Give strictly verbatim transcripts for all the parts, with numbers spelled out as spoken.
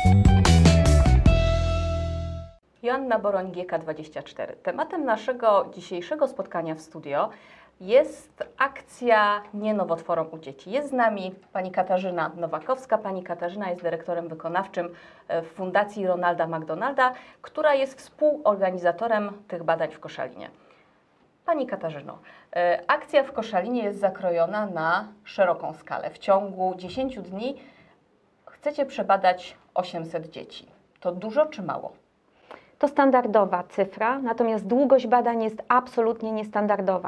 Joanna Boroń, G K dwadzieścia cztery. Tematem naszego dzisiejszego spotkania w studio jest akcja Nie nowotworom u dzieci. Jest z nami pani Katarzyna Nowakowska. Pani Katarzyna jest dyrektorem wykonawczym w Fundacji Ronalda McDonalda, która jest współorganizatorem tych badań w Koszalinie. Pani Katarzyno, akcja w Koszalinie jest zakrojona na szeroką skalę. W ciągu dziesięciu dni chcecie przebadać osiemset dzieci. To dużo czy mało? To standardowa cyfra, natomiast długość badań jest absolutnie niestandardowa.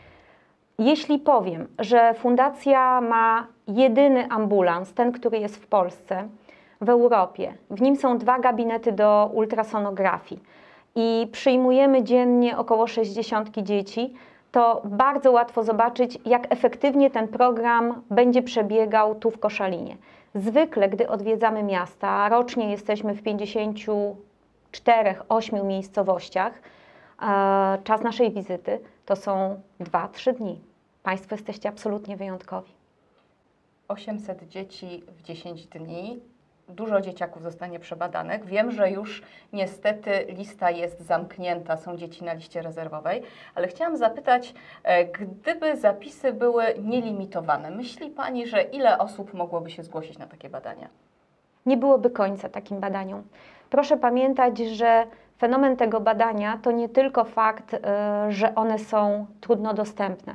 Jeśli powiem, że fundacja ma jedyny ambulans, ten, który jest w Polsce, w Europie, w nim są dwa gabinety do ultrasonografii i przyjmujemy dziennie około sześćdziesiąt dzieci, to bardzo łatwo zobaczyć, jak efektywnie ten program będzie przebiegał tu w Koszalinie. Zwykle, gdy odwiedzamy miasta, rocznie jesteśmy w pięćdziesięciu czterech, ośmiu miejscowościach, czas naszej wizyty to są dwa trzy dni. Państwo jesteście absolutnie wyjątkowi. osiemset dzieci w dziesięć dni. Dużo dzieciaków zostanie przebadanych. Wiem, że już niestety lista jest zamknięta, są dzieci na liście rezerwowej, ale chciałam zapytać, gdyby zapisy były nielimitowane, myśli Pani, że ile osób mogłoby się zgłosić na takie badania? Nie byłoby końca takim badaniom. Proszę pamiętać, że fenomen tego badania to nie tylko fakt, że one są trudno dostępne.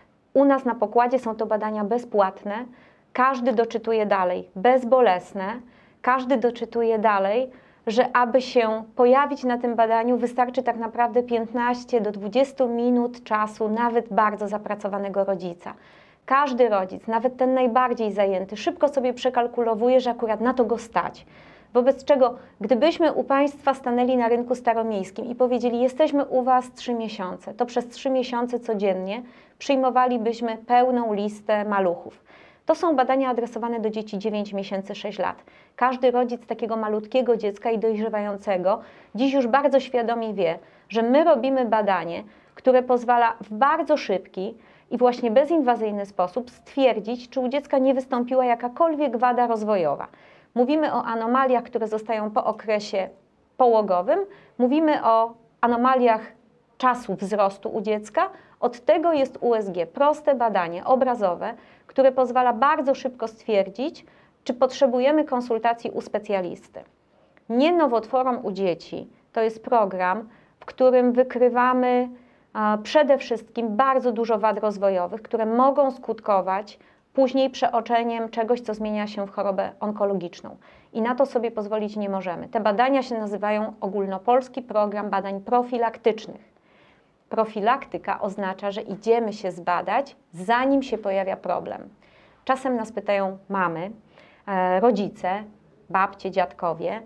U nas na pokładzie są to badania bezpłatne, każdy doczytuje dalej, bezbolesne, każdy doczytuje dalej, że aby się pojawić na tym badaniu wystarczy tak naprawdę piętnaście do dwudziestu minut czasu nawet bardzo zapracowanego rodzica. Każdy rodzic, nawet ten najbardziej zajęty, szybko sobie przekalkulowuje, że akurat na to go stać. Wobec czego, gdybyśmy u Państwa stanęli na rynku staromiejskim i powiedzieli, jesteśmy u Was trzy miesiące, to przez trzy miesiące codziennie przyjmowalibyśmy pełną listę maluchów. To są badania adresowane do dzieci dziewięć miesięcy, sześć lat. Każdy rodzic takiego malutkiego dziecka i dojrzewającego dziś już bardzo świadomie wie, że my robimy badanie, które pozwala w bardzo szybki i właśnie bezinwazyjny sposób stwierdzić, czy u dziecka nie wystąpiła jakakolwiek wada rozwojowa. Mówimy o anomaliach, które zostają po okresie połogowym, mówimy o anomaliach czasu wzrostu u dziecka. Od tego jest U S G, proste badanie obrazowe, które pozwala bardzo szybko stwierdzić, czy potrzebujemy konsultacji u specjalisty. Nie nowotworom u dzieci to jest program, w którym wykrywamy a, przede wszystkim bardzo dużo wad rozwojowych, które mogą skutkować później przeoczeniem czegoś, co zmienia się w chorobę onkologiczną. I na to sobie pozwolić nie możemy. Te badania się nazywają Ogólnopolski Program Badań Profilaktycznych. Profilaktyka oznacza, że idziemy się zbadać, zanim się pojawia problem. Czasem nas pytają mamy, e, rodzice, babcie, dziadkowie, e,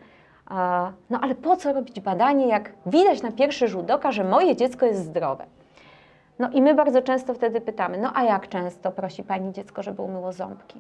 no ale po co robić badanie, jak widać na pierwszy rzut oka, że moje dziecko jest zdrowe. No i my bardzo często wtedy pytamy, no a jak często prosi Pani dziecko, żeby umyło ząbki?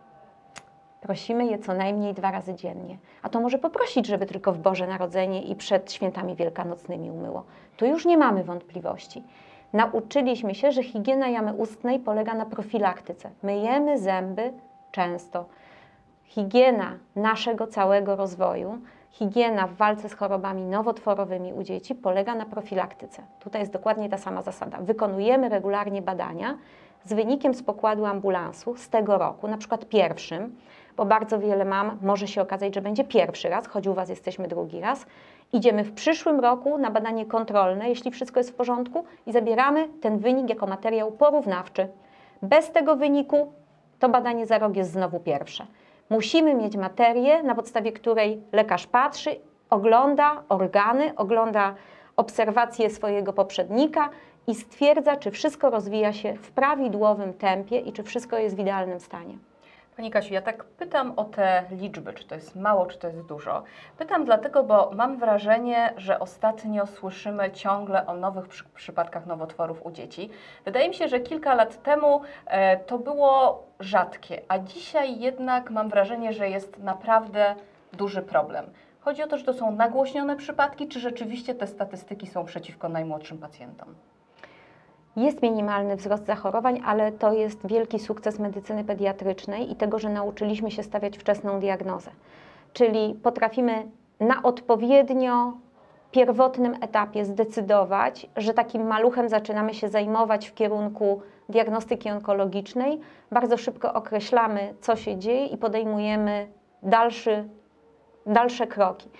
Prosimy je co najmniej dwa razy dziennie. A to może poprosić, żeby tylko w Boże Narodzenie i przed świętami wielkanocnymi umyło. Tu już nie mamy wątpliwości. Nauczyliśmy się, że higiena jamy ustnej polega na profilaktyce. Myjemy zęby często. Higiena naszego całego rozwoju, higiena w walce z chorobami nowotworowymi u dzieci polega na profilaktyce. Tutaj jest dokładnie ta sama zasada. Wykonujemy regularnie badania z wynikiem z pokładu ambulansu z tego roku, na przykład pierwszym, bo bardzo wiele mam, może się okazać, że będzie pierwszy raz, choć u Was jesteśmy drugi raz. Idziemy w przyszłym roku na badanie kontrolne, jeśli wszystko jest w porządku i zabieramy ten wynik jako materiał porównawczy. Bez tego wyniku to badanie za rok jest znowu pierwsze. Musimy mieć materię, na podstawie której lekarz patrzy, ogląda organy, ogląda obserwacje swojego poprzednika i stwierdza, czy wszystko rozwija się w prawidłowym tempie i czy wszystko jest w idealnym stanie. Pani Kasiu, ja tak pytam o te liczby, czy to jest mało, czy to jest dużo. Pytam dlatego, bo mam wrażenie, że ostatnio słyszymy ciągle o nowych przy, przypadkach nowotworów u dzieci. Wydaje mi się, że kilka lat temu e, to było rzadkie, a dzisiaj jednak mam wrażenie, że jest naprawdę duży problem. Chodzi o to, że to są nagłośnione przypadki, czy rzeczywiście te statystyki są przeciwko najmłodszym pacjentom? Jest minimalny wzrost zachorowań, ale to jest wielki sukces medycyny pediatrycznej i tego, że nauczyliśmy się stawiać wczesną diagnozę. czyli potrafimy na odpowiednio pierwotnym etapie zdecydować, że takim maluchem zaczynamy się zajmować w kierunku diagnostyki onkologicznej, bardzo szybko określamy, co się dzieje i podejmujemy dalszy, dalsze kroki.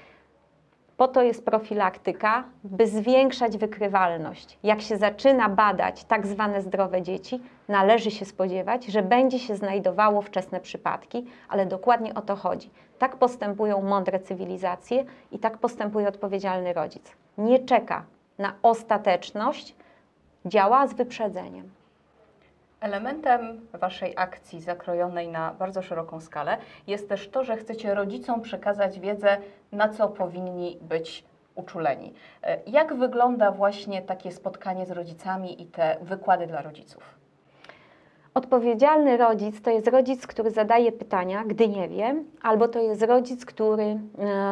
Po to jest profilaktyka, by zwiększać wykrywalność. Jak się zaczyna badać tak zwane zdrowe dzieci, należy się spodziewać, że będzie się znajdowało wczesne przypadki, ale dokładnie o to chodzi. Tak postępują mądre cywilizacje i tak postępuje odpowiedzialny rodzic. Nie czeka na ostateczność, działa z wyprzedzeniem. Elementem Waszej akcji zakrojonej na bardzo szeroką skalę jest też to, że chcecie rodzicom przekazać wiedzę, na co powinni być uczuleni. Jak wygląda właśnie takie spotkanie z rodzicami i te wykłady dla rodziców? Odpowiedzialny rodzic to jest rodzic, który zadaje pytania, gdy nie wie, albo to jest rodzic, który e,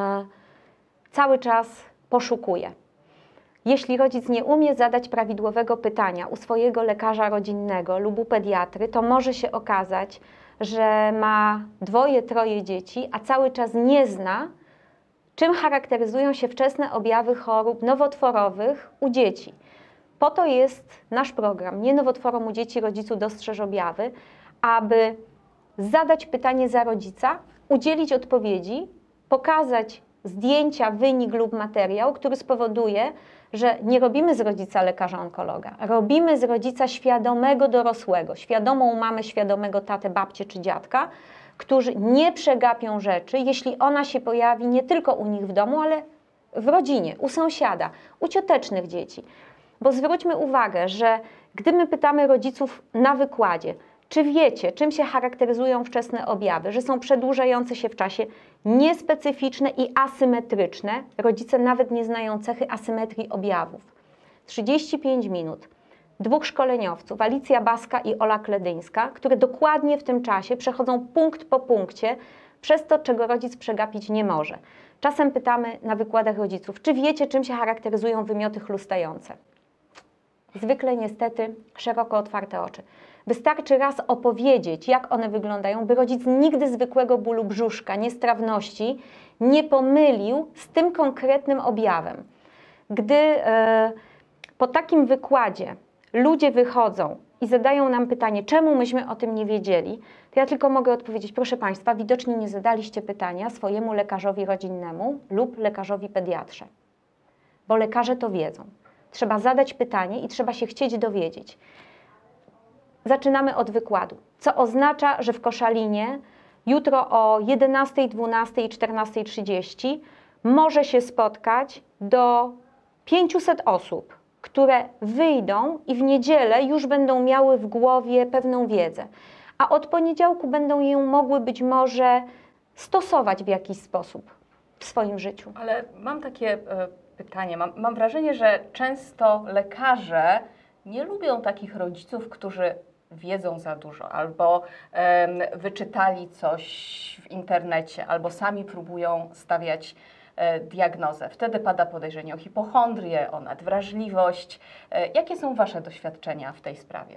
cały czas poszukuje. Jeśli rodzic nie umie zadać prawidłowego pytania u swojego lekarza rodzinnego lub u pediatry, to może się okazać, że ma dwoje, troje dzieci, a cały czas nie zna, czym charakteryzują się wczesne objawy chorób nowotworowych u dzieci. Po to jest nasz program Nie nowotworom u dzieci, rodzicu dostrzeż objawy, aby zadać pytanie za rodzica, udzielić odpowiedzi, pokazać zdjęcia, wynik lub materiał, który spowoduje, że nie robimy z rodzica lekarza onkologa, robimy z rodzica świadomego dorosłego, świadomą mamę, świadomego tatę, babcię czy dziadka, którzy nie przegapią rzeczy, jeśli ona się pojawi nie tylko u nich w domu, ale w rodzinie, u sąsiada, u ciotecznych dzieci. Bo zwróćmy uwagę, że gdy my pytamy rodziców na wykładzie, czy wiecie, czym się charakteryzują wczesne objawy, że są przedłużające się w czasie, niespecyficzne i asymetryczne, rodzice nawet nie znają cechy asymetrii objawów. trzydzieści pięć minut, dwóch szkoleniowców, Alicja Baska i Ola Kledyńska, które dokładnie w tym czasie przechodzą punkt po punkcie przez to, czego rodzic przegapić nie może. Czasem pytamy na wykładach rodziców, czy wiecie, czym się charakteryzują wymioty chlustające. Zwykle niestety szeroko otwarte oczy. Wystarczy raz opowiedzieć, jak one wyglądają, by rodzic nigdy zwykłego bólu brzuszka, niestrawności nie pomylił z tym konkretnym objawem. Gdy e, po takim wykładzie ludzie wychodzą i zadają nam pytanie, czemu myśmy o tym nie wiedzieli, to ja tylko mogę odpowiedzieć, proszę Państwa, widocznie nie zadaliście pytania swojemu lekarzowi rodzinnemu lub lekarzowi pediatrze, bo lekarze to wiedzą. Trzeba zadać pytanie i trzeba się chcieć dowiedzieć. Zaczynamy od wykładu, co oznacza, że w Koszalinie jutro o jedenastej, dwunastej i czternastej trzydzieści może się spotkać do pięciuset osób, które wyjdą i w niedzielę już będą miały w głowie pewną wiedzę, a od poniedziałku będą ją mogły być może stosować w jakiś sposób w swoim życiu. Ale mam takie e, pytanie, mam, mam wrażenie, że często lekarze nie lubią takich rodziców, którzy wiedzą za dużo, albo em, wyczytali coś w internecie, albo sami próbują stawiać e, diagnozę. Wtedy pada podejrzenie o hipochondrię, o nadwrażliwość. E, jakie są Wasze doświadczenia w tej sprawie?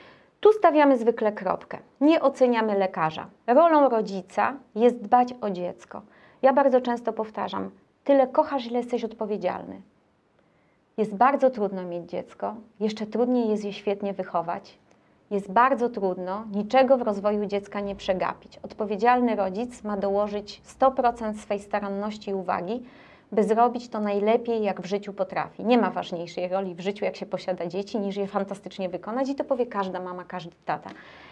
Tu stawiamy zwykle kropkę. Nie oceniamy lekarza. Rolą rodzica jest dbać o dziecko. Ja bardzo często powtarzam, tyle kochasz, ile jesteś odpowiedzialny. Jest bardzo trudno mieć dziecko, jeszcze trudniej jest je świetnie wychować. Jest bardzo trudno niczego w rozwoju dziecka nie przegapić. Odpowiedzialny rodzic ma dołożyć sto procent swej staranności i uwagi, by zrobić to najlepiej, jak w życiu potrafi. Nie ma ważniejszej roli w życiu, jak się posiada dzieci, niż je fantastycznie wykonać i to powie każda mama, każdy tata.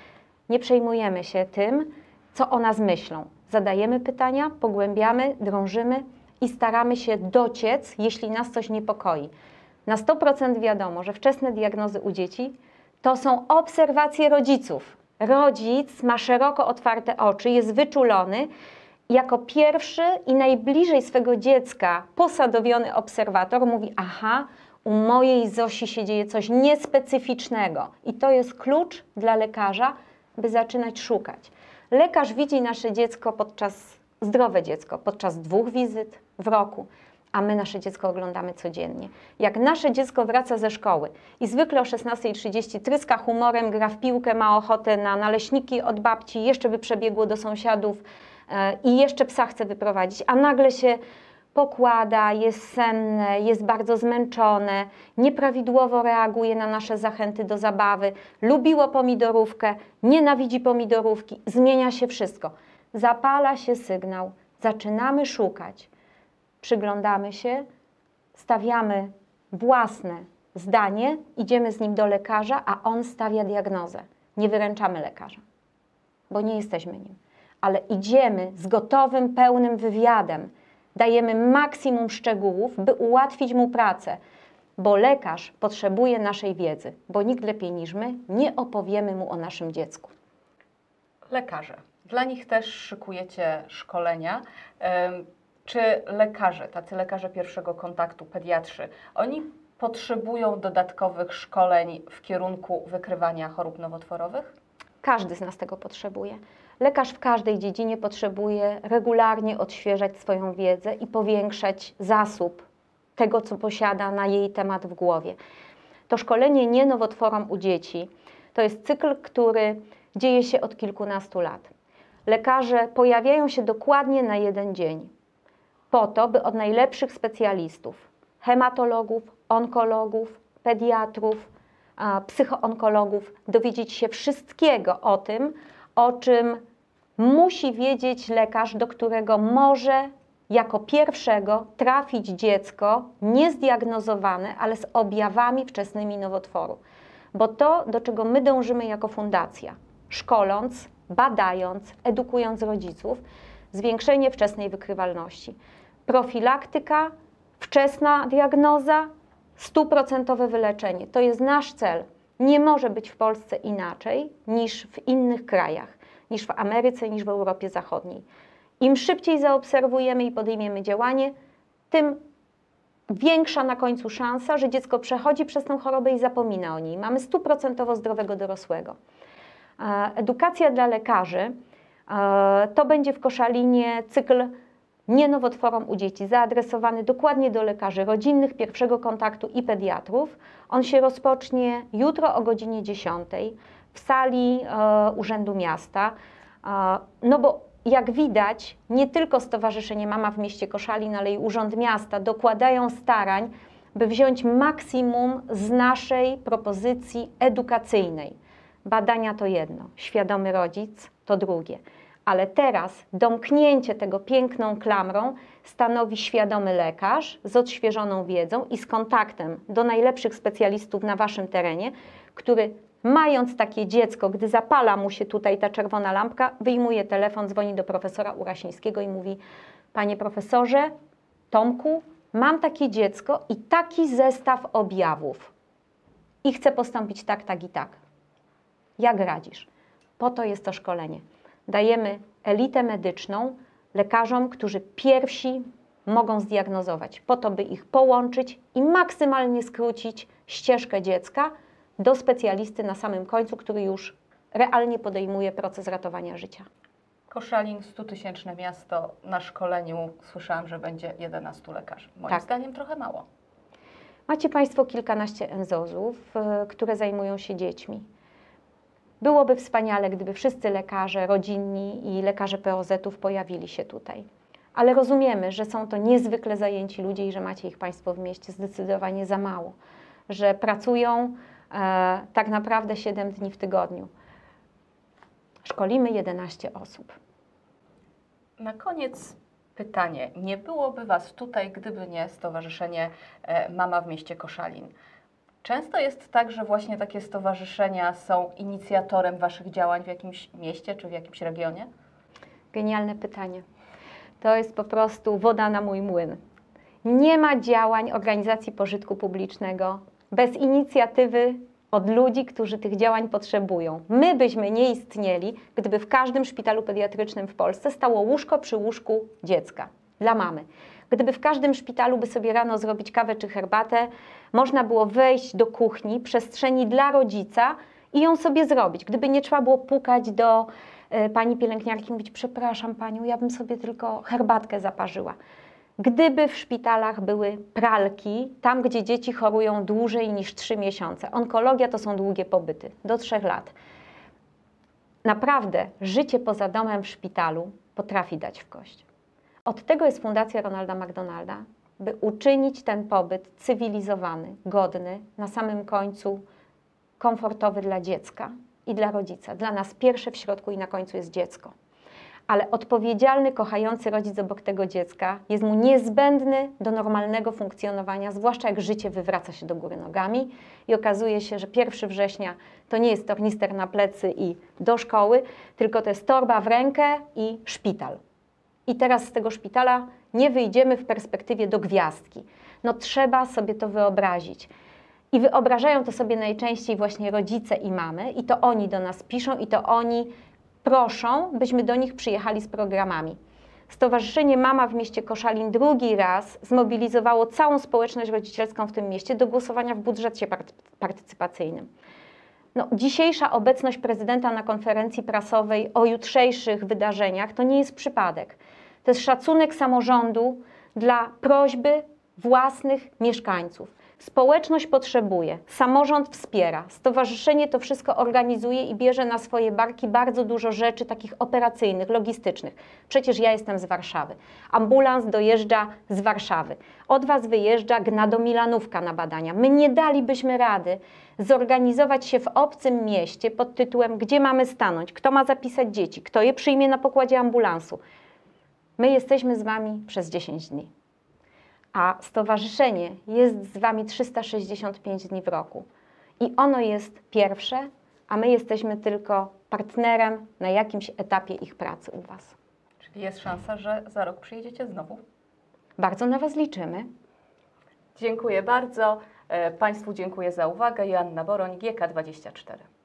Nie przejmujemy się tym, co o nas myślą. Zadajemy pytania, pogłębiamy, drążymy i staramy się dociec, jeśli nas coś niepokoi. Na sto procent wiadomo, że wczesne diagnozy u dzieci to są obserwacje rodziców. Rodzic ma szeroko otwarte oczy, jest wyczulony. Jako pierwszy i najbliżej swego dziecka posadowiony obserwator mówi, aha, u mojej Zosi się dzieje coś niespecyficznego. I to jest klucz dla lekarza, by zaczynać szukać. Lekarz widzi nasze dziecko podczas, zdrowe dziecko, podczas dwóch wizyt w roku, a my nasze dziecko oglądamy codziennie. Jak nasze dziecko wraca ze szkoły i zwykle o szesnastej trzydzieści tryska humorem, gra w piłkę, ma ochotę na naleśniki od babci, jeszcze by przebiegło do sąsiadów i jeszcze psa chce wyprowadzić, a nagle się pokłada, jest senne, jest bardzo zmęczone, nieprawidłowo reaguje na nasze zachęty do zabawy, lubiło pomidorówkę, nienawidzi pomidorówki, zmienia się wszystko. Zapala się sygnał, zaczynamy szukać, przyglądamy się, stawiamy własne zdanie, idziemy z nim do lekarza, a on stawia diagnozę. Nie wyręczamy lekarza, bo nie jesteśmy nim, ale idziemy z gotowym, pełnym wywiadem, dajemy maksimum szczegółów, by ułatwić mu pracę, bo lekarz potrzebuje naszej wiedzy, bo nikt lepiej niż my nie opowiemy mu o naszym dziecku. Lekarze. Dla nich też szykujecie szkolenia. Czy lekarze, tacy lekarze pierwszego kontaktu, pediatrzy, oni potrzebują dodatkowych szkoleń w kierunku wykrywania chorób nowotworowych? Każdy z nas tego potrzebuje. Lekarz w każdej dziedzinie potrzebuje regularnie odświeżać swoją wiedzę i powiększać zasób tego, co posiada na jej temat w głowie. To szkolenie nie nowotworom u dzieci to jest cykl, który dzieje się od kilkunastu lat. Lekarze pojawiają się dokładnie na jeden dzień po to, by od najlepszych specjalistów, hematologów, onkologów, pediatrów, psychoonkologów dowiedzieć się wszystkiego o tym, o czym musi wiedzieć lekarz, do którego może jako pierwszego trafić dziecko niezdiagnozowane, ale z objawami wczesnymi nowotworu. Bo to, do czego my dążymy jako fundacja, szkoląc, badając, edukując rodziców, zwiększenie wczesnej wykrywalności. Profilaktyka, wczesna diagnoza, stuprocentowe wyleczenie. To jest nasz cel. Nie może być w Polsce inaczej niż w innych krajach, niż w Ameryce, niż w Europie Zachodniej. Im szybciej zaobserwujemy i podejmiemy działanie, tym większa na końcu szansa, że dziecko przechodzi przez tę chorobę i zapomina o niej. Mamy stuprocentowo zdrowego dorosłego. Edukacja dla lekarzy to będzie w Koszalinie cykl nie nowotworom u dzieci, zaadresowany dokładnie do lekarzy rodzinnych, pierwszego kontaktu i pediatrów. On się rozpocznie jutro o godzinie dziesiątej w sali e, Urzędu Miasta. E, no bo jak widać, nie tylko Stowarzyszenie Mama w mieście Koszalin, ale i Urząd Miasta dokładają starań, by wziąć maksimum z naszej propozycji edukacyjnej. Badania to jedno, świadomy rodzic to drugie. Ale teraz domknięcie tego piękną klamrą stanowi świadomy lekarz z odświeżoną wiedzą i z kontaktem do najlepszych specjalistów na waszym terenie, który mając takie dziecko, gdy zapala mu się tutaj ta czerwona lampka, wyjmuje telefon, dzwoni do profesora Urasińskiego i mówi: panie profesorze, Tomku, mam takie dziecko i taki zestaw objawów i chcę postąpić tak, tak i tak. Jak radzisz? Po to jest to szkolenie. Dajemy elitę medyczną lekarzom, którzy pierwsi mogą zdiagnozować, po to, by ich połączyć i maksymalnie skrócić ścieżkę dziecka do specjalisty na samym końcu, który już realnie podejmuje proces ratowania życia. Koszalin, stutysięczne miasto, na szkoleniu słyszałam, że będzie jedenastu lekarzy. Moim Tak. zdaniem trochę mało. Macie Państwo kilkanaście N Z O Z-ów, które zajmują się dziećmi. Byłoby wspaniale, gdyby wszyscy lekarze rodzinni i lekarze P O Z-ów pojawili się tutaj. Ale rozumiemy, że są to niezwykle zajęci ludzie i że macie ich Państwo w mieście zdecydowanie za mało. Że pracują e, tak naprawdę siedem dni w tygodniu. Szkolimy jedenaście osób. Na koniec pytanie. Nie byłoby Was tutaj, gdyby nie Stowarzyszenie e, Mama w mieście Koszalin. Często jest tak, że właśnie takie stowarzyszenia są inicjatorem Waszych działań w jakimś mieście czy w jakimś regionie? Genialne pytanie. To jest po prostu woda na mój młyn. Nie ma działań organizacji pożytku publicznego bez inicjatywy od ludzi, którzy tych działań potrzebują. My byśmy nie istnieli, gdyby w każdym szpitalu pediatrycznym w Polsce stało łóżko przy łóżku dziecka dla mamy. Gdyby w każdym szpitalu by sobie rano zrobić kawę czy herbatę, można było wejść do kuchni, przestrzeni dla rodzica i ją sobie zrobić. Gdyby nie trzeba było pukać do y, pani pielęgniarki i mówić: przepraszam panią, ja bym sobie tylko herbatkę zaparzyła. Gdyby w szpitalach były pralki, tam gdzie dzieci chorują dłużej niż trzy miesiące. Onkologia to są długie pobyty, do trzech lat. Naprawdę życie poza domem w szpitalu potrafi dać w kość. Od tego jest Fundacja Ronalda McDonalda, by uczynić ten pobyt cywilizowany, godny, na samym końcu komfortowy dla dziecka i dla rodzica. Dla nas pierwsze w środku i na końcu jest dziecko. Ale odpowiedzialny, kochający rodzic obok tego dziecka jest mu niezbędny do normalnego funkcjonowania, zwłaszcza jak życie wywraca się do góry nogami i okazuje się, że pierwszego września to nie jest tornister na plecy i do szkoły, tylko to jest torba w rękę i szpital. I teraz z tego szpitala nie wyjdziemy w perspektywie do gwiazdki. No trzeba sobie to wyobrazić. I wyobrażają to sobie najczęściej właśnie rodzice i mamy i to oni do nas piszą i to oni proszą, byśmy do nich przyjechali z programami. Stowarzyszenie Mama w mieście Koszalin drugi raz zmobilizowało całą społeczność rodzicielską w tym mieście do głosowania w budżecie partycypacyjnym. No, dzisiejsza obecność prezydenta na konferencji prasowej o jutrzejszych wydarzeniach to nie jest przypadek. To jest szacunek samorządu dla prośby własnych mieszkańców. Społeczność potrzebuje, samorząd wspiera, stowarzyszenie to wszystko organizuje i bierze na swoje barki bardzo dużo rzeczy takich operacyjnych, logistycznych. Przecież ja jestem z Warszawy. Ambulans dojeżdża z Warszawy. Od Was wyjeżdża Gnado-Milanówka na badania. My nie dalibyśmy rady zorganizować się w obcym mieście pod tytułem gdzie mamy stanąć, kto ma zapisać dzieci, kto je przyjmie na pokładzie ambulansu. My jesteśmy z Wami przez dziesięć dni. A stowarzyszenie jest z Wami trzysta sześćdziesiąt pięć dni w roku. I ono jest pierwsze, a my jesteśmy tylko partnerem na jakimś etapie ich pracy u Was. Czyli jest szansa, że za rok przyjedziecie znowu? Bardzo na Was liczymy. Dziękuję bardzo. Państwu dziękuję za uwagę. Joanna Boroń, G K dwadzieścia cztery.